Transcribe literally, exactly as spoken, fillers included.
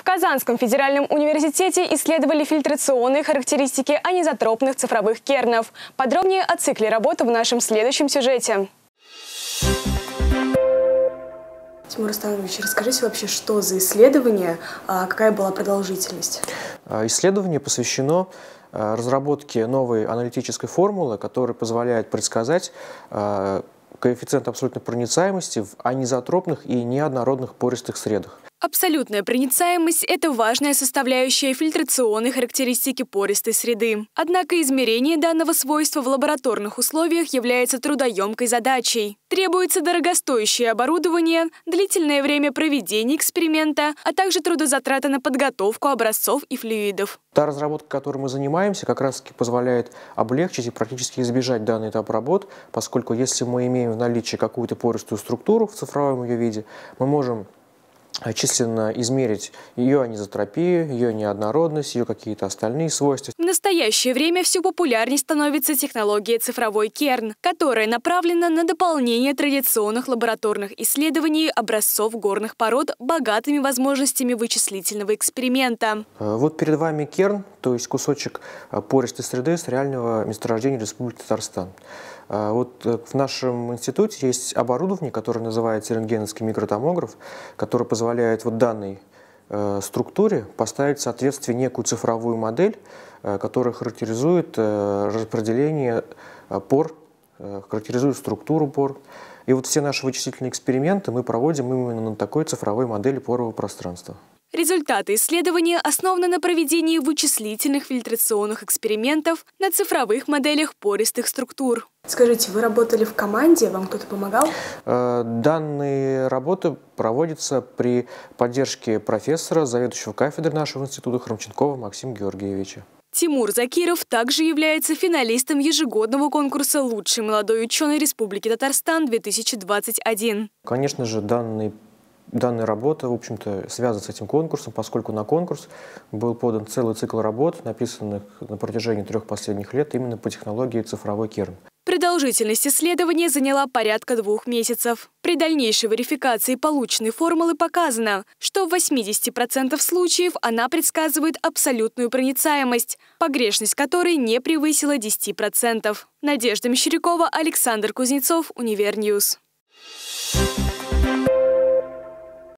Казанском федеральном университете исследовали фильтрационные характеристики анизотропных цифровых кернов. Подробнее о цикле работы в нашем следующем сюжете. Тимур Станович, расскажите вообще, что за исследование, какая была продолжительность? Исследование посвящено разработке новой аналитической формулы, которая позволяет предсказать коэффициент абсолютной проницаемости в анизотропных и неоднородных пористых средах. Абсолютная проницаемость – это важная составляющая фильтрационной характеристики пористой среды. Однако измерение данного свойства в лабораторных условиях является трудоемкой задачей. Требуется дорогостоящее оборудование, длительное время проведения эксперимента, а также трудозатраты на подготовку образцов и флюидов. Та разработка, которой мы занимаемся, как раз-таки позволяет облегчить и практически избежать данный этап работ, поскольку если мы имеем в наличии какую-то пористую структуру в цифровом ее виде, мы можем численно измерить ее анизотропию, ее неоднородность, ее какие-то остальные свойства. В настоящее время все популярнее становится технология цифровой керн, которая направлена на дополнение традиционных лабораторных исследований образцов горных пород богатыми возможностями вычислительного эксперимента. Вот перед вами керн, то есть кусочек пористой среды с реального месторождения Республики Татарстан. Вот в нашем институте есть оборудование, которое называется рентгеновский микротомограф, которое позволяет вот данной э, структуре поставить в соответствие некую цифровую модель, э, которая характеризует э, распределение э, пор, э, характеризует структуру пор. И вот все наши вычислительные эксперименты мы проводим именно на такой цифровой модели порового пространства. Результаты исследования основаны на проведении вычислительных фильтрационных экспериментов на цифровых моделях пористых структур. Скажите, вы работали в команде, вам кто-то помогал? Данные работы проводятся при поддержке профессора, заведующего кафедрой нашего института Хромченкова Максима Георгиевича. Тимур Закиров также является финалистом ежегодного конкурса «Лучший молодой ученый Республики Татарстан две тысячи двадцать один». Конечно же, данный Данная работа, в общем-то, связана с этим конкурсом, поскольку на конкурс был подан целый цикл работ, написанных на протяжении трех последних лет именно по технологии цифровой керн. Продолжительность исследования заняла порядка двух месяцев. При дальнейшей верификации полученной формулы показано, что в восьмидесяти процентах случаев она предсказывает абсолютную проницаемость, погрешность которой не превысила десяти процентов. Надежда Мещерякова, Александр Кузнецов, Универньюз.